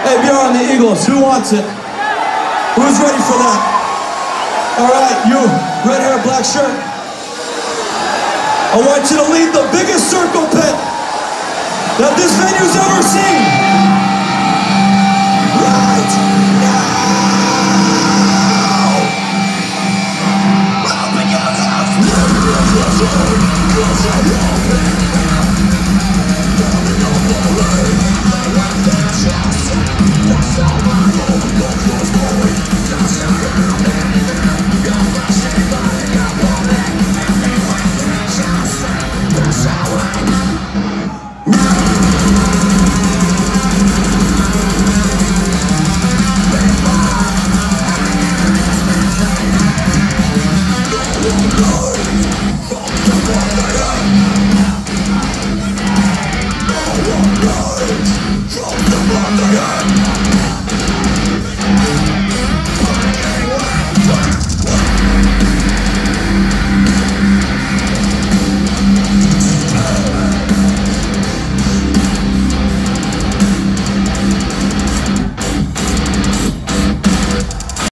Hey, Bjorn the Eagles, who wants it? Who's ready for that? All right, you, red hair, black shirt. I want you to lead the biggest circle pit that this venue's ever seen.